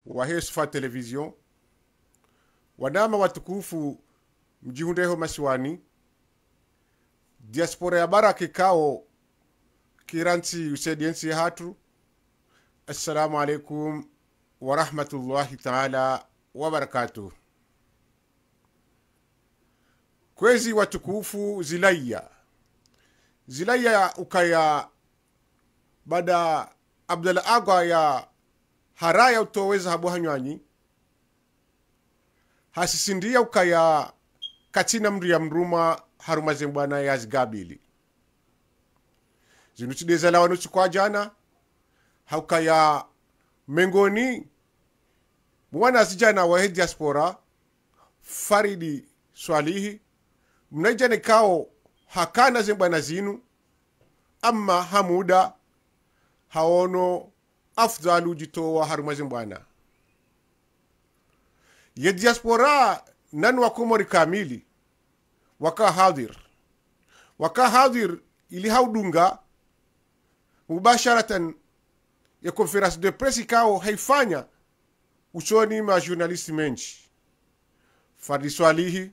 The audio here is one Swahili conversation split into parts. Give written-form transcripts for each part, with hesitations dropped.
wahesfa television wadama watukufu mjihundeho masiwani diaspora ya bara kikao kiransi usediensi hatu. Assalamu alaikum wa rahmatullahi ta'ala wa barakatuh. Kwezi watukufu zilaya ukaya bada Abdalla Agwa ya haraya utoweza habu hanywanyi hasisindia ukaya katina mri ya mruma haruma zembwana ya zigabili zinuchideza la wanuchi kwa jana haukaya mengoni mwana zijana wa diaspora Faridi Swalihi mnaijane kao hakana zembwana zinu amma hamuda haono afdalu jitowa haruma zembwana ya diaspora nanu wakumori kamili waka hadir ili haudunga mubasharatan ya conference de presse kao haifanya usoni ma journalisti menchi. Faridi Swalihi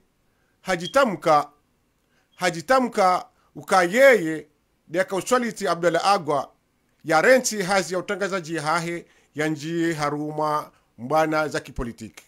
hajitamka ukayeye deka uswaliti Abdalla Agwa ya renti hazi ya utangazaji hahe ya njie haruma mbana za kipolitiki.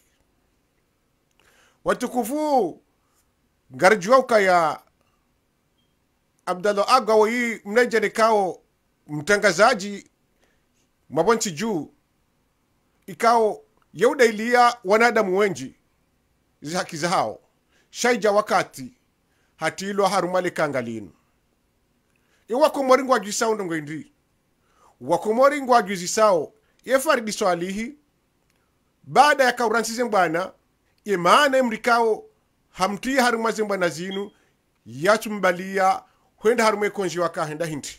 Watukufu ngarjua ukaya Abdalla Agwa wii mnajane kao mtangazaji mabonchi juu ikao yeuda ilia wanadamu wenji haki za hao shaija wakati hatilo harumale kangalinu iwako moringo wa jisao ndongo indi wako moringo wa jisao ye Faridi Swalihi baada ya kauransi zembana imana mrikao hamti haruma zembana zinu yachumbalia huenda harume konji waka henda hinti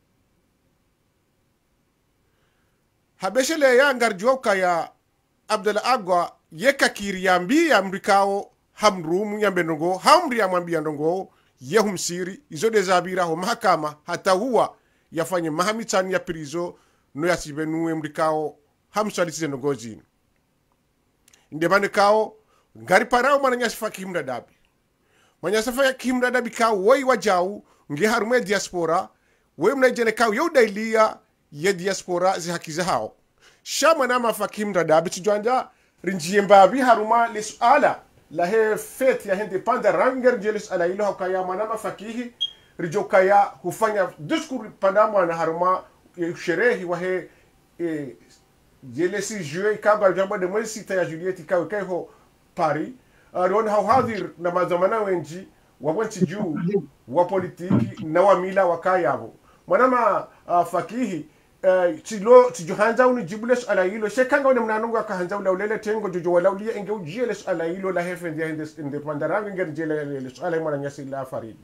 habeshele ya ngarjuoka ya Abdalla Agwa yeka kiriambi ya mrikao hamrumu ya mbendongo hamri ya mwambi ya ndongo ye humsiri izode zabira ho mahakama hata huwa yafanye mahamitani ya prizo no yasibenuwe mrikao hamswalitize ndongo zinu indebane kao ngari parao mana nyasifa kimdadabi manyasafa ya kimdadabi kao woi wajau nge harume diaspora we mnajene kao youdailia ye diaspora zi haki za hao shama nama fakim dadabi tujanja rinjie mbabi haruma li suala la he fete ya hindi panda ranger jelis ala ilo hakaya manama fakihi rijokaya hufanya diskuri pandama na haruma sherehi wa he jelesi jue ikaga jamba de mwezi sita ya Juliet ikawe kaiho Paris rion hau hadir na mazamana wenji wawanchi juu wa politiki na wa mila wakayabo manama fakihi tijohanza uni jibules ala hilo shekanga wana mnanunga kahanza ula ulele tengo jojo wala ulia enge ujiles ala hilo la hefe ndia inde pandarangi ngeri jele ala mwana nyasi la Faridi.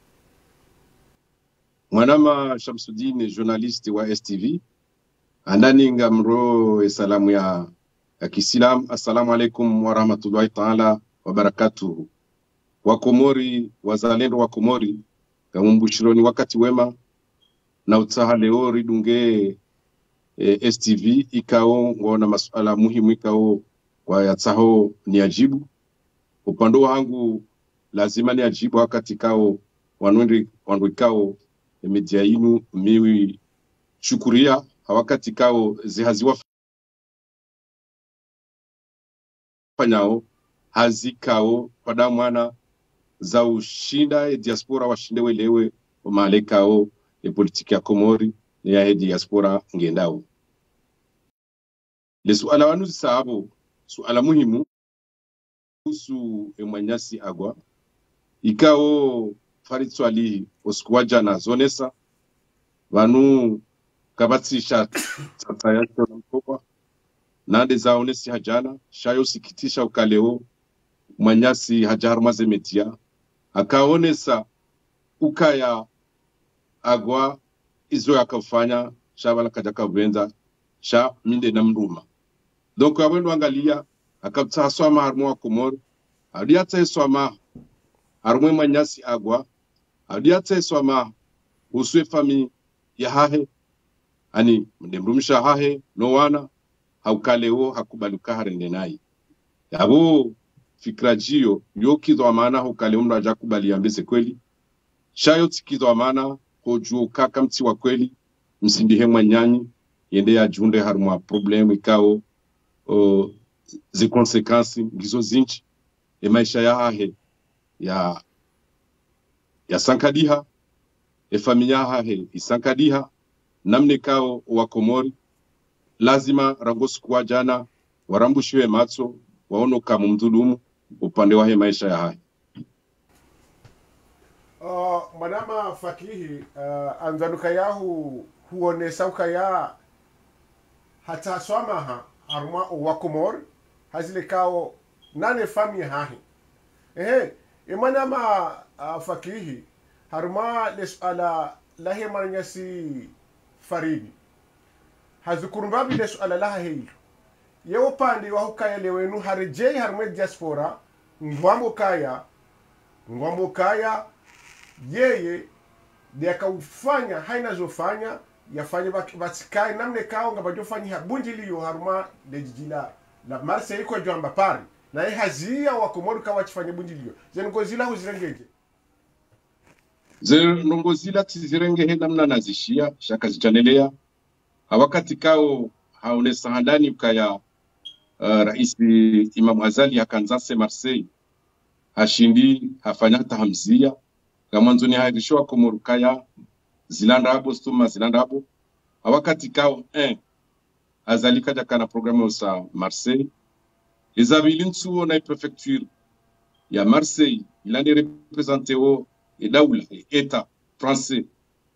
Mwanama Shamsuddin journalist wa STV andani ngamro salamu ya Kiislam. Assalamu alaikum wa rahmatullahi ta'ala wa barakatuhu. Wakomori wazalendo wa Komori kamumbushironi wakati wema na utaha leo ridunge STV ikao ngona masuala muhimu ikao kwa yataho ni ajibu upande wangu lazima ni ajibu wakati kao wanwikao media inu miwi shukuria wakati kao zihaziwa fanyao hazikao pada mwana za ushinda diaspora washinde welewe malekao politiki ya Komori ya diaspora ngendao. Le suala wanu sababu suala muhimu kuhusu Mwanyasi Agwa ikao Faridi Swalihi osikuwaja na zonesa wanu kabatisha tatayasho na mkopa nande zaonesi hajana shayo sikitisha ukaleo Mwanyasi hajaharumaze media akaonesa ukaya Agwa izo yakafanya shabala kajaka bwenza sha minde na mruma donc abendo angalia akabtaswa maharmu wa Komori adiata swama harmu Mwanyasi Agwa adiata swama uswe fami ya hahe ani mrumsha hahe no wana haukaleo hakubaluka harende nai yabo fikra jio yokizo amana haukaleo mra jakubali ambese kweli shayo tikizo amana hojuo kaka mti wa kweli msindihe mwanyanyi yende ya junde harumwa problemu ikao zi konsekansi gizo zinchi maisha ya hahe ya sankadiha familia hahe isankadiha namne kao wa Komori lazima rangosu kwa jana warambushiwe matso waono kama mdhulumu upande wa maisha ya hahe. Manama fakihi anzanuka yahu huone sauka ya hata swamaha arma wa Komori hazile kao nane familia hahe manama fakihi harma lesala lahe maranyasi faridi hazukurumbabi lesala laha heyi yewo pande wa hukaya lewenu harejei harme diaspora ngwambo kaya yeye de kaufanya haina zofanya yafanye batikai namne kao ngabajofanya bunjiliyo harma de jijila la marse iko jamba pari na hazia wa Komori kawachifanya bunjiliyo zenongozila huzirengeje zenongozila tizirengehe namna nazishia shaka zichanelea wakati kao haonesa handani ukaya rais Imam Azali akanzase Marseille hashindi hafanya tahamzia kamanzoni hairishwa Komori kaya zilandabo stuma zilandabo wakati kao Azali kaja kana programu sa Marseille Isabelle Nsuo na prefecture ya Marseille il a représenté au daoula état français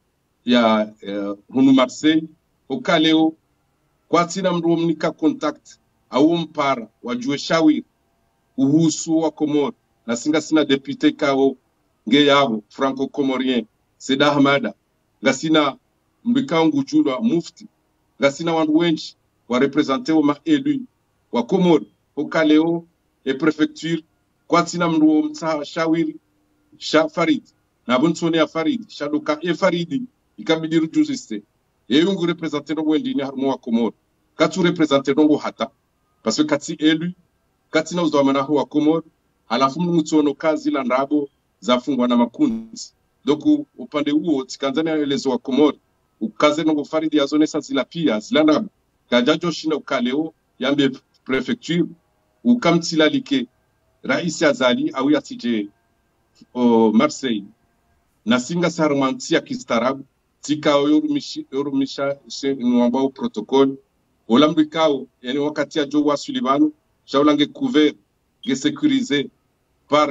ya hunu Marseille au kaleo kwatina mromnika contact au mpara wajue shawiri uhusu wa Komori na singa sina député kao ngeyabo franco-comorien Seda Hamada ngasina mbikangu julwa mufti ngasina wandu wenchi wa représenter au ma élu wa Komori Okaleo e prefecture kwatina mruo mta shawiri sha Farid na bunsoni ya Farid shaduka Faridi ikabidi rujusiste yungu representer no wendini harmo wa Komori katu representer no hata parce que kati élu katina uzamana wa Komori alafu mtsono kazi la ndabo zafungwa na makunzi donc upande huo tikanzania elezo wa Komori ukaze no Farid ya zone sa zila pia zila ndabo kajajo shinda Ukaleo yambe prefecture ukamtila like rais Azali au ya tije Marseille na singa sarmantia kistarabu tika yorumisha nwambao protocol olambikao yani wakati ya Jowa Sullivan shaulange couvert ge sécurisé par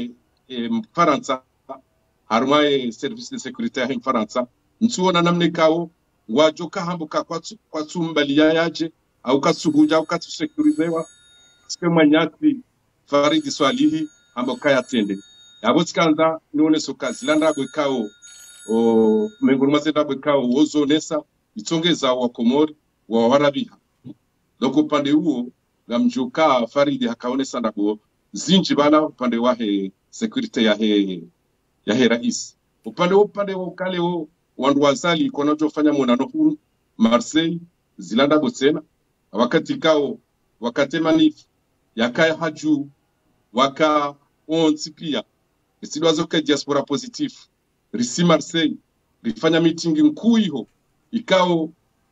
Faransa harma service de sécurité ya Faransa ntuona namne kao wajoka hambuka kwa tumbali yaje au kasuhuja au katusekurizewa sipe manyati Faridi Swalihi ambo kaya tende yabo tikanza nione sokazi landa bwekao menguruma zenda bwekao wozonesa itongeza wa Komori wa warabiha donc upande huo ngamjuka Faridi hakaonesa ndako zinji bana upande wa security ya rais upande wa Ukaleo wandu wazali konojofanya monano huu Marseille zilanda botsena wakati kao wakatemanifu yakaya haju waka ontipia isidwazo ke diaspora positif risi Marseille rifanya meeting nkuu hiyo ikao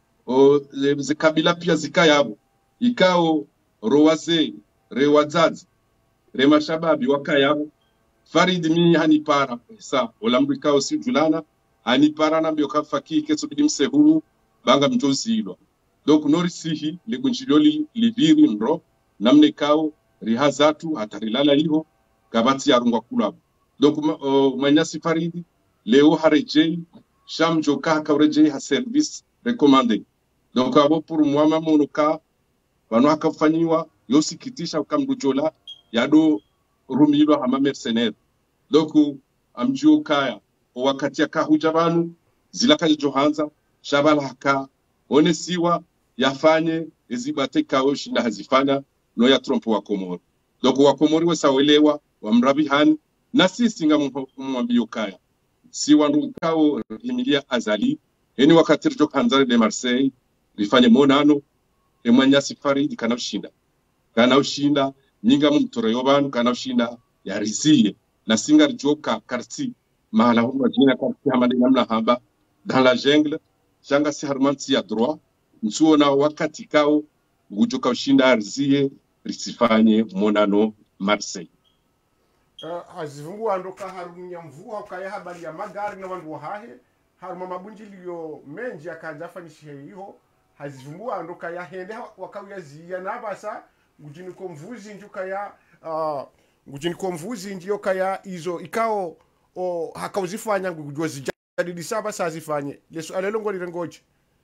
zikabila pia zikayabo ikao rowaze rewazazi remashababi wakayabo Farid mi hanipara sa olambikao si julana hanipara na mbio kafaki keso bidimse hulu banga mjozi hilo donc norisihi legunjilioli libiri mro namne kao rihazatu hatarilala hiyo kabati ya rungwa kulabu donc manyasi Faridi leo harejei shamjoka kaurejei ha service recommandé donc abo pour mwama monoka bano hakafanyiwa yosikitisha ukambujola yado rumilwa hama mercenaire donc amjuka wakati akahuja banu zilakaje johanza shabala haka onesiwa yafanye ezibate kao shinda hazifanya no ya trompo wa Komori donc wa Komori wasawelewa wa mrabihani na sisi ngamwambio kaya si wandu kao Emilia Azali eni wakati rjo kanzare de Marseille rifanye monano emwanyasi Faridi kana ushinda nyinga mumtoro yobanu kana ushinda yariziye na singa joka karti mahala huwa jina karti hamadi namna hamba dans la jungle shanga si harmanti ya droit nsuona wakati kao ngujoka ushinda ariziye risifanye monano Marseille hazivungu andoka harunya mvua ukaya habari ya magari na wandu wahahe haruma mabunjiliyo menji akajafanyishe hiyo hazivungu andoka ya hende wakawia ziya nabasa ngujini ko mvuzi njuka ya ngujini ko mvuzi njiyo kaya izo ikao hakauzifanya ngujwa zijadidi saba saa zifanye leso alelongo lirengoje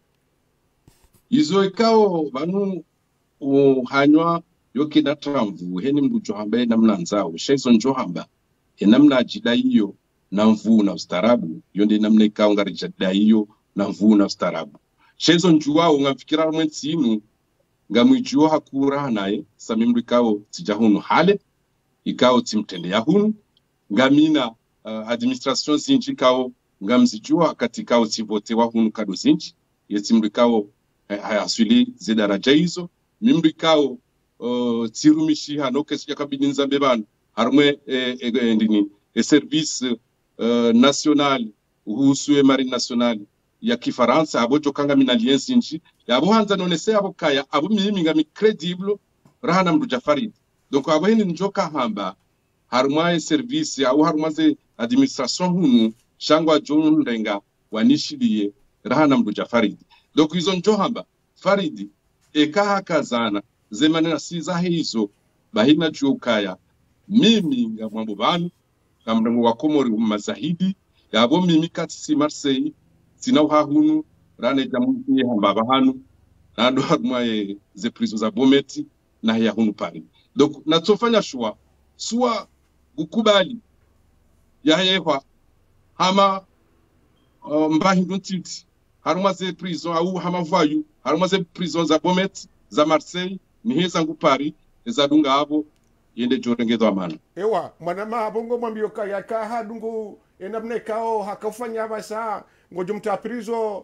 izo ikao banu hanywa yoke na tramvu heni mbujo hambaye namna nzao shaizo njo hamba namna ajida hiyo na mvu na ustarabu yonde namna ikao ngari jada hiyo na mvu na ustarabu shaizo njuwao ngafikira mwensi inu ngamwijua hakura naye samimru ikao tijahunu hale ikao timtende yahunu ngamina administration zinji ikao ngamzijua katikao tivote wahunu kado zinji yetimru ikao hayaswili zedaraja hizo mimru ikao tirumishi hano kesi yakabidi nzambe bana harumwe ndini service national uhusue marine nationale ya kifaransa abojo kanga minaliensi nchi yabo hanza nonese abo kaya abo mimi ngami credible rahana mruja Farid donc abo hini njoka hamba harumwe service au harumwe administration hunu shangwa John Renga wanishiliye rahana mruja Farid donc hizo njo hamba Farid eka kazana zemane na siza hizo bahina jukaya mimi ngamwambo banu kamrango wa Komori mazahidi yabo mimi katisi Marseille sina uhahunu rane jamuye hamba hanu nado harumwe ze prizo za bometi na ya hunu pari donc natofanya shua sua gukubali ya yewa hama mbahindu ntiti harumwe ze prizo au hama vayu harumwe ze prizo za bometi za Marseille ni heza ngupari ezadunga abo yende jorengezo amana ewa mwana abongo mwambio kaya ka hadungu enabne kao hakafanya basa ngojo mtaprizo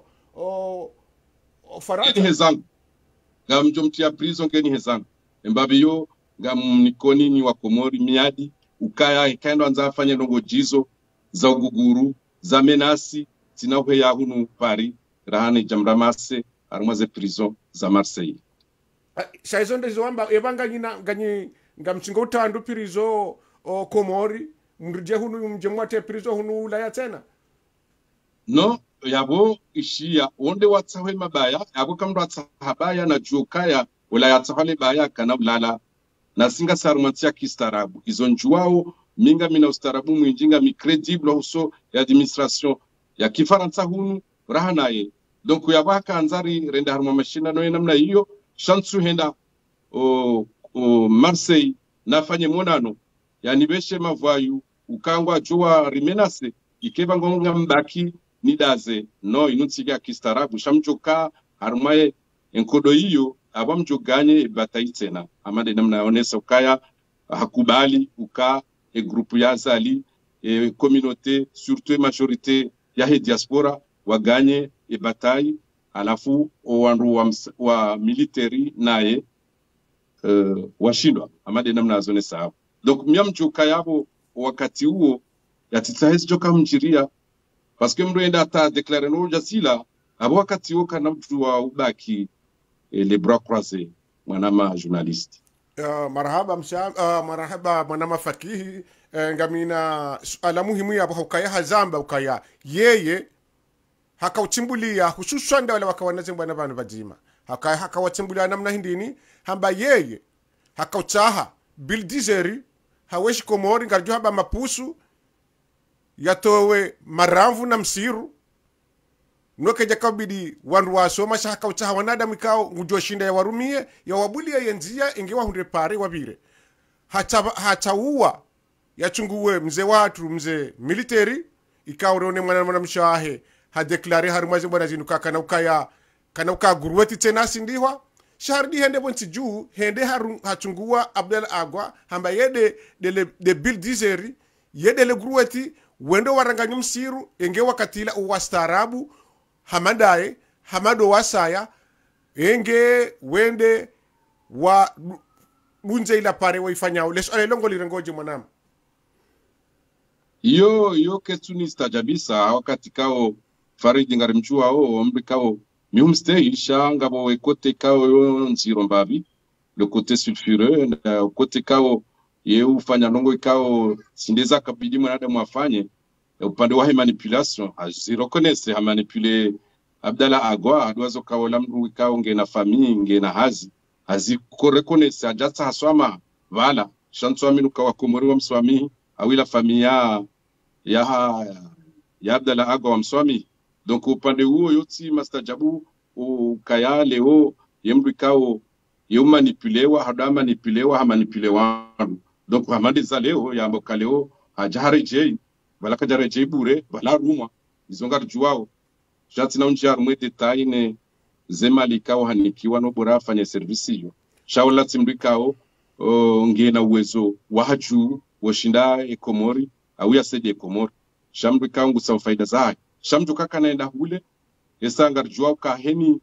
Faransa hezangu ngamjo mtia prizo ngeni hezangu embabiyo ngamnikoni ni wa Komori miadi ukaya ikaendo anza afanye ndongo jizo za uguguru za menasi tinahwe ya hunu pari rahane jamramase arumaze prison za Marseille shaizo ndizo wamba ebanga nyina ngamchinga utandu pirizo Komori mrije hunu mjemwate pirizo hunu ulaya tena no yabo ishia onde watsawe mabaya yabo kamro atsahabaya na jukaya ulaya tsahale baya kana ulala na singa sarumantia kistarabu izo njuwao minga mina ustarabu mwinjinga mi credible uso ya administration ya kifaransa hunu rahanaye donc yabaka anzari renda haruma mashina no namna hiyo chansu henda Marseille nafanye monano yani beshe mavayu ukangwa jua rimenase ikeba ngonga mbaki nidaze no inutsiga kistarabu shamjoka harumaye enkodo hiyo abamjoganye bataitena amade namna onesa ukaya hakubali uka groupe ya zali communauté surtout majorité ya diaspora waganye batai alafu wandu wa military naye washindwa amade namna azone sawa donc myamjuka yabo wakati huo yatitahezi joka mjiria parce que mdo enda ta déclarer no jasila abo wakati huo kana mtu wa ubaki les bras croisés mwanama journaliste marhaba marhaba mwanama fakihi ngamina ala muhimu ya ukaya hazamba ukaya yeye hakauchimbulia hususan nda wale wakawanaze bwana bana bajima hakawachimbulia namna hindini hamba yeye hakautaha bildizeri haweshi Komori ngarjo hamba mapusu yatowe maramvu na msiru noke jakabidi wandu wasoma sha hakautaha wanadamu ikao ngujoshinda ya warumie ya wabulia yenzia ingewa hunde pare wabire hachauwa yachunguwe mze watu mze military ikao rone mwana mshahe ha declare harumaze bwana zinuka kana uka guruweti tena sindihwa shardi hende bonti juu hende hachungua Abdel Agwa hamba yede de bill dizeri yede le guruweti wendo waranganyu msiru enge wakatila uwastarabu hamadaye hamado wasaya enge wende wa bunze ila pare waifanyao leso ale longo lirengoje mwanam iyo ketuni stajabisa wakati kao faridi ngari mchua omri kao miumstay shanga bo ekote kao yo nziro mbavi le côté sulfureux na côté kao ye ufanya longo kao sindeza kabidi mwanada mwafanye upande wa manipulation azirokonese ha manipuler Abdallah Agwa adwazo kao lamru kao ngena famille ngena hazi azikorekonese ajatsa haswama vala shantwa minu kwa komori wa mswami awila familia ya Abdallah Agwa wa mswami. Donc upande huo yoti mastajabu ukaya leo yemru kao yo manipulewa hada manipulewa ha manipulewa. Donc hamande za leo ya mboka leo hajare jei bala kajare jei bure bala rumwa izonga juwao jati na unja rumwe detail ne zemali kao hanikiwa no bora afanye service hiyo shaula timri kao ngena uwezo wahaju washinda ekomori au ya sede ekomori shamri kangu sa faida zake shamju kaka naenda hule esangar juwao ka heni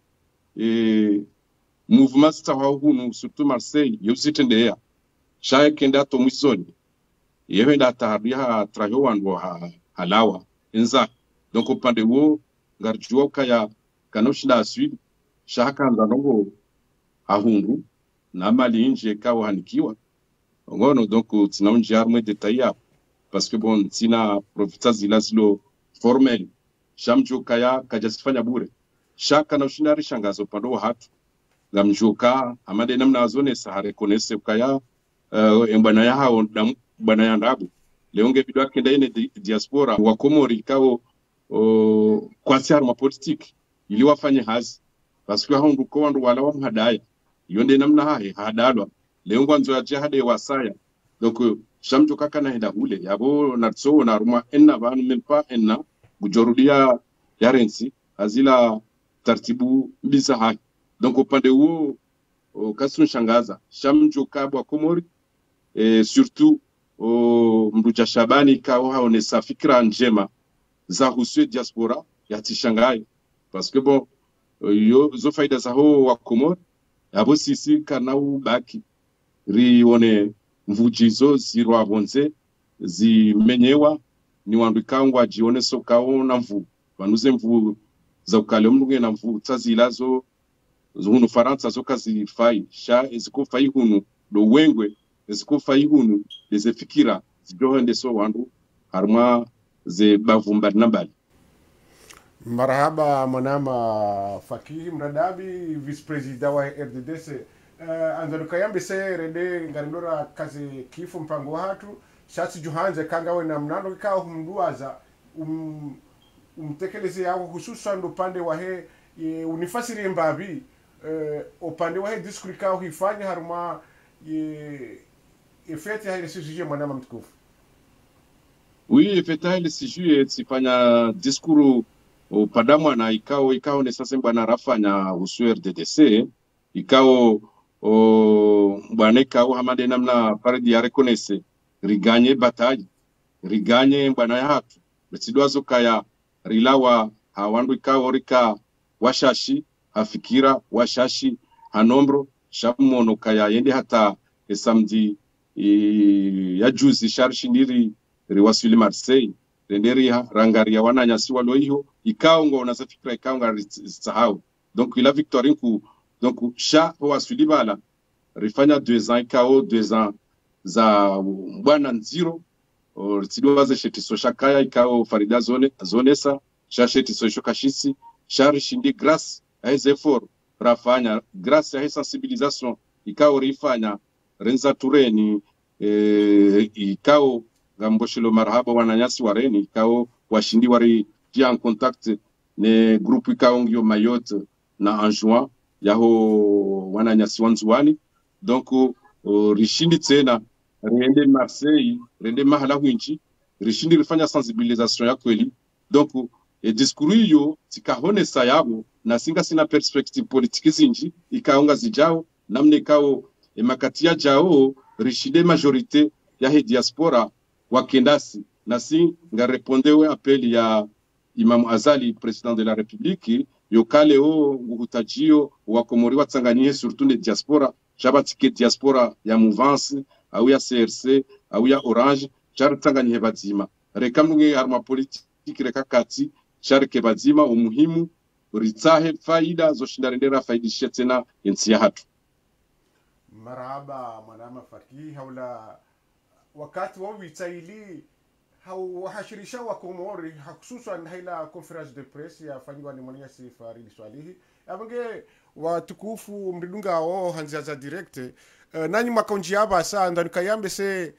mouvement sta hunu surtout Marseille yositende ya shaye kenda to mwisoni yenda taharia trayo wandu halawa enza. Donc upande huo ngarjuo kaya kanoshinda swidi shaka ndanongo ahungu na mali nje kawa hanikiwa ngono. Donc tinaunji arme detail parce que bon tina profita zilazilo formel shamjo kaya kajasifanya bure shaka na ushinari shangazo pando wa hatu ngamjuka amade namna azone sahare konese kaya embana ya hao bana ya ndabu leonge bidwa kenda ine diaspora wa Komori kao kwa siaru ma politique ili wafanye hazi parce que hao nduko wandu wala wa mhadaya yonde namna hae hadalwa leongo anzo ya jihade wasaya. Donc shamjo kaka na heda hule yabo natso na ruma enna banu mempa enna bujorudia yarensi azila tartibu mbisa haki. Donc upande huo kasu shangaza shamjo kabwa Komori surtout mruja Shabani kao haonesa fikra njema za huswe diaspora ya tishangai parce que bon yo zo faida za ho wa Komori yabo sisi kanau baki rione mvujizo ziro avonze zimenyewa ni wandu kangwa jione so kaona mvu banuze mvu za ukale mnunge na mvu tazilazo zunu Faransa zo kazi fai sha eziko fai hunu do wengwe eziko fai hunu ze fikira zidohende so wandu harma ze bavumba nambali. Marhaba mwanama Fakihi Mradabi vice president wa RDDC anzaluka yambe se rende ngarindora kazi kifu mpango hatu shati juhanze kangawe na mnano kao humduaza umtekeleze yao hususan upande wa he unifasiri mbabi upande wa he diskuri kao hifanya haruma efete haile sijuje mwanama mtukufu. Oui, efete haile sijuje sifanya diskuru upadamwa na ikao ne sasa mbana rafanya usu RDDC ikao bwaneka au hamade namna paridi ya rekonese riganye bataji riganye mbana ya hatu betidoazo kaya rilawa hawandu ikao rika washashi hafikira washashi hanombro shamono kaya yende hata samedi ya juzi sharshindiri riwasili Marseille renderi rangaria wananyasi walo hiyo ikao ngo unazafikira ikao ngarisahau. Donc ila victoire ku donc sha wa sulibala rifanya 2 ans ikao 2 ans za bwana nziro tidoaze shetiso shakaya ikao farida zonesa sha shetiso shokashisi shari shindi grâce à les efforts rafanya grâce à la sensibilisation ikao rifanya renza tureni ikao gamboshelo marhaba wananyasi wareni ikao washindi wari jia en contact ne groupe ikao ngio Mayotte na Anjouan yaho wananyasi wanzuani. Donc rishindi tena rende Marseille rende mahala winchi rishindi rifanya sensibilisation ya kweli. Donc diskuru hiyo tikahone sayabo na singa sina perspective politiki zinji ikaonga zijao namne ikao makatia jao rishide majorite ya he diaspora wakendasi na si nga repondewe apeli ya Imam Azali president de la République yokale o nguhutajio wakomori watsanganyie surtout ne diaspora jabatike diaspora ya Mouvance au ya CRC au ya Orange jar tsanganyie bazima rekamnge harma politique reka kati jar ke bazima umuhimu ritsahe faida zoshindarendera faidishe tena insi ya hatu. Marhaba mwanama Fakih haula wakati wa witaili hauhashirisha wa Komori hususan haila conference de presse ya fanywa ni Mwenyasi Farid Swalihi abange watukufu mridunga o hanzia za direct nanyi makonji aba sa ndanuka yambe se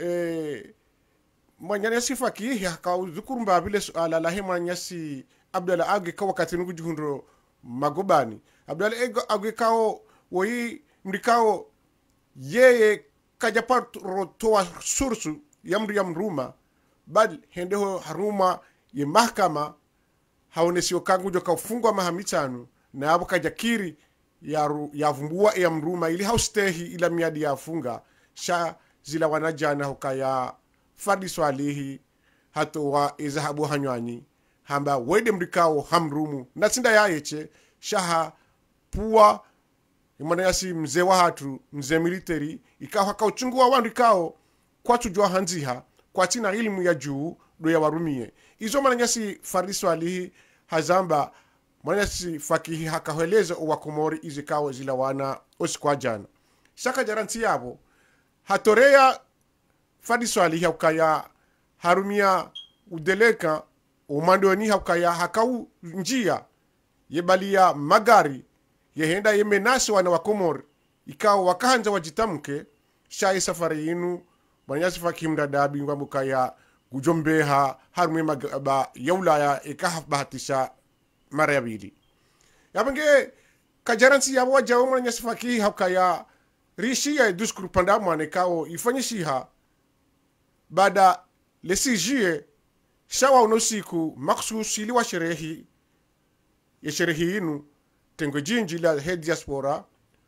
Mwenyasi Fakih hakauzukuru vile ala lahi Mwenyasi Abdalla Age kwa wakati nugu juhundro magobani Abdalla Age kao woi mrikao yeye kajapatro toa sursu yamruma bal hendeho haruma ye mahkama haonesio kangujo kaufungwa mahamitanu na abo kajakiri ya vumbua ya mruma ili haustehi ila miadi ya funga sha zila wanajana hukaya Fadi Swalihi hato wa izahabu hanywani hamba wede mrikao hamrumu na tinda ya eche shaha puwa Mwenyasi mzee wa hatu mzee military ikawa kauchungua wandikao kwa tujua hanziha kwa tina ilmu ya juu do ya warumie izo Mwenyasi Farid Swalihi hazamba Mwenyasi Fakihi hakaheleza uwa Komori izikao zila wana osikwa jana shaka jaranti yabo hatorea Farid Swalihi haukaya harumia udeleka umandoni haukaya hakau njia yebalia magari yehenda yemenasi wana wa Komori ikawa wakahanza wajitamke shai safari inu Mwenyasi Fakihi mdadabi ngwamukaya gujombeha harumia magaba yaulaya ikahabahatisha mara ya bili yabange kajaransi yabo wajao Mwenyasi Fakihi haukaya rishi ya duskuru pandamu anekao ifanyishiha baada lesijie shawa unosiku maksusi liwa sherehi ya sherehi inu tengo jinji la head diaspora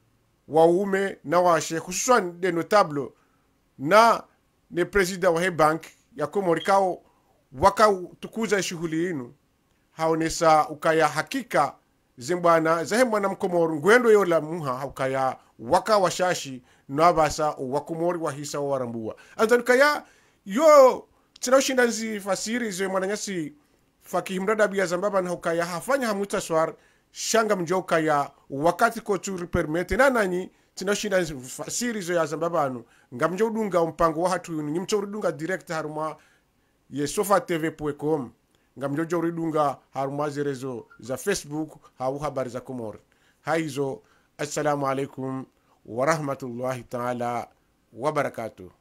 waume na washe hususan de notable na ne president wa bank ya Komori kao waka tukuza shughuli inu haonesa ukaya hakika zimbwana zahembwana mkomori ngwendo yola muha ukaya waka washashi na basa wa Komori wa hisa wa rambua anzankaya yo tinashinda nzi fasiri zo Mwenyasi Fakihi mdadabi ya zambaba na ukaya hafanya hamuta swar shanga mjoka ya wakati kotu permete na nanyi tinashinda fasiri zo ya zambabanu ngamjodunga mpango wa hatu ni mchoridunga direct haruma ye sofatv.com ngamjoridunga haruma zerezo za Facebook au habari za Komori haizo. Assalamu alaikum wa rahmatullahi ta'ala wa barakatuh.